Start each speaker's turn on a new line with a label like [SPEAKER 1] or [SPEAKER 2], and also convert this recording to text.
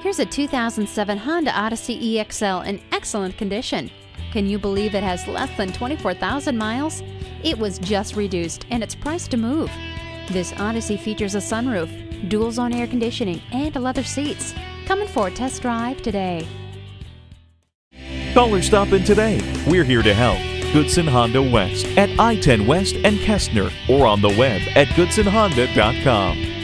[SPEAKER 1] Here's a 2007 Honda Odyssey EXL in excellent condition. Can you believe it has less than 24,000 miles? It was just reduced and it's priced to move. This Odyssey features a sunroof, dual-zone air conditioning, and leather seats. Come in for a test drive today.
[SPEAKER 2] Call or stop in today. We're here to help. Goodson Honda West at I-10 West and Kestner, or on the web at goodsonhonda.com.